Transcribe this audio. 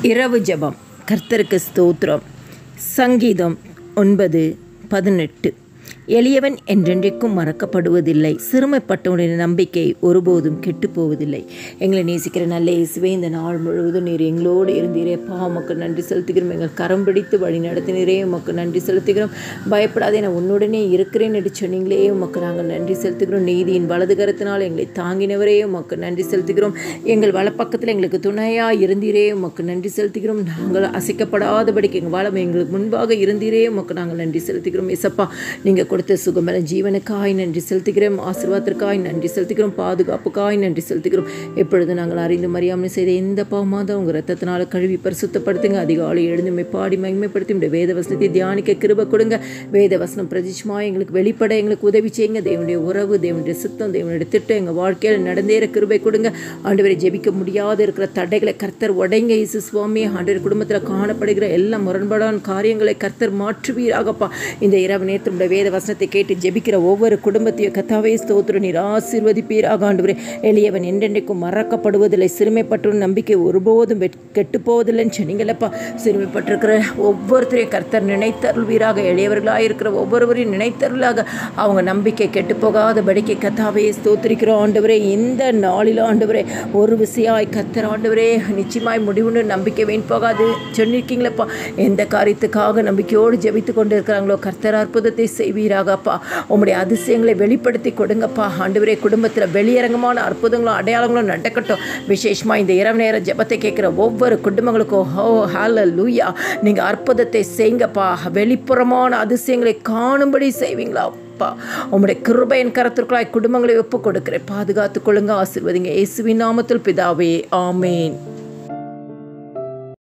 இரவு ஜெபம். கர்த்தருக்கு ஸ்தோத்திரம். சங்கீதம் 9:18. எளியவன் என்றென்றைக்கும் மறக்கப்படுவதில்லை, சிறுமைப்பட்டவனுடைய நம்பிக்கை ஒருபோதும் கெட்டுப்போவதில்லை. எங்களை நேசிக்கிற நல்ல இயேசுவே, இந்த நாள் முழுவதும் நீர் எங்களோடு இருந்தீரே. உமக்கு நன்றி செலுத்துகிறோம். எங்கள் கரம் பிடித்து வழி நடத்தினரே, உமக்கு நன்றி செலுத்துகிறோம். பயப்படாதே, நான் உன்னுடனே இருக்கிறேன் என்று சொன்னீங்களே, உமக்கு நாங்கள் நன்றி செலுத்துகிறோம். நீதியின் வலது கரத்தினால் எங்களை தாங்கினவரே, உமக்கு நன்றி செலுத்துகிறோம். எங்கள் வலப்பக்கத்தில் எங்களுக்கு துணையாக இருந்தீரே, உமக்கு நன்றி செலுத்துகிறோம். நாங்கள் அசைக்கப்படாதபடிக்கு எங்கள் வளம் எங்களுக்கு முன்பாக இருந்தீரே, உமக்கு நாங்கள் நன்றி செலுத்துகிறோம். ஏசப்பா, நீங்கள் கொடுத்த சுகமல ஜீவனுக்காய் நன்றி செலுத்துகிறோம். ஆசீர்வாதத்திற்காய் நன்றி செலுத்துகிறோம். பாதுகாப்புக்காய் நன்றி செலுத்துகிறோம். எப்பொழுது நாங்கள் அறிந்து மறியாமல் செய்த எந்த பாவமாக உங்கள் ரத்தத்தினால கழுவி பரிசுத்தப்படுத்துங்க. அதிகாலை எழுந்துமை பாடி மகிமைப்படுத்தி இந்த வேத வசனத்தை தியானிக்க கிருபை கொடுங்க. வேத வசனம் பிரதிஷ்மா எங்களுக்கு வெளிப்பட எங்களுக்கு உதவி செய்யுங்க. தேவனுடைய உறவு, தேவனுடைய சுத்தம், தேவனுடைய திட்டம் எங்கள் வாழ்க்கையில் நடந்தேற கிருபை கொடுங்க. ஆண்டவரை ஜெபிக்க முடியாத இருக்கிற தடைகளை கர்த்தர் உடைங்க. இயேசு சுவாமி, ஆண்டவர் குடும்பத்தில் காணப்படுகிற எல்லா முரண்பாடான காரியங்களை கர்த்தர் மாற்றுவீராகப்பா. இந்த இரவு நேரத்தினுடைய வேத வசனத்தை கேட்டு ஜெபிக்கிற ஒவ்வொரு குடும்பத்தையும் கர்த்தாவே ஸ்தோத்திரம், நீர் ஆசீர்வதிப்பீராக. ஆண்டவரே, எளியவன் என்றென்றைக்கும் மறக்கப்படுவதில்லை, சிறுமைப்பட்டவன் நம்பிக்கை ஒருபோதும் கெட்டு போவதில்லைன்னு சொன்னீங்களப்பா. சிறுமைப்பட்டிருக்கிற ஒவ்வொருத்தரையும் கர்த்தர் நினைத்தருள்வீராக. எளியவர்களாக இருக்கிற ஒவ்வொருவரையும் நினைத்தருளாக. அவங்க நம்பிக்கை கெட்டு போகாதபடிக்கு கர்த்தாவே ஸ்தோத்திரிக்கிறோம். ஆண்டவரே, இந்த நாளில் ஆண்டவரே ஒரு விசையாய் கர்த்தர் ஆண்டவரே நிச்சயமாய் முடிவுன்னு நம்பிக்கை வீண் போகாது சொன்னிருக்கீங்களப்பா. எந்த காரியத்துக்காக நம்பிக்கையோடு ஜெபித்து கொண்டு இருக்கிறாங்களோ கர்த்தர் அற்புதத்தை செய்வீராகப்பா. உம்முடைய அதிசயங்களை வெளிப்படுத்தி கொடுங்கப்பா. ஆண்டவரே, குடும்பத்தில் வெளியரங்கமான அற்புதங்களும் அடையாளங்களும் நடக்கட்டும். விசேஷமாக இந்த இரவு நேர ஜெபத்தை கேட்குற ஒவ்வொரு குடும்பங்களுக்கும் ஹல்லேலூயா, நீங்கள் அற்புதத்தை செய்யுங்கப்பா. வெளிப்புறமான அதிசயங்களை காணும்படி செய்வீங்களா அப்பா. உம்முடைய கிருபையின் கரத்திற்குள்ளாய் குடும்பங்களை ஒப்புக் கொடுக்கிறேன். பாதுகாத்துக் கொள்ளுங்க, ஆசீர்வதிங்க. இயேசுவின் நாமத்தில் பிதாவே, ஆமேன்.